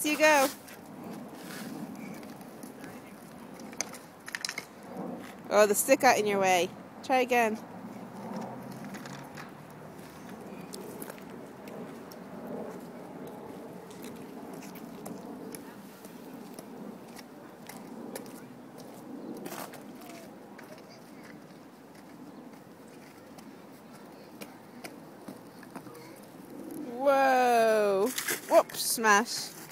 chance, you go. Oh, the stick got in your way. Try again. Whoa. Whoops, smash.